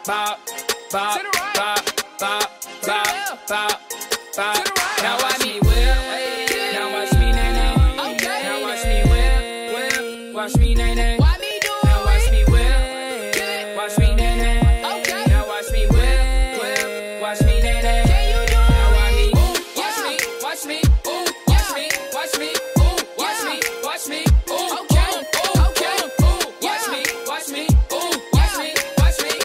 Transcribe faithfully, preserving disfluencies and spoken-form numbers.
bop, bop, To the right. bop, bop, To the bop, left. bop, bop. To the right. Now watch me whip. Now watch me nay nay. Okay. Now watch me whip, whip. Watch me nay nay.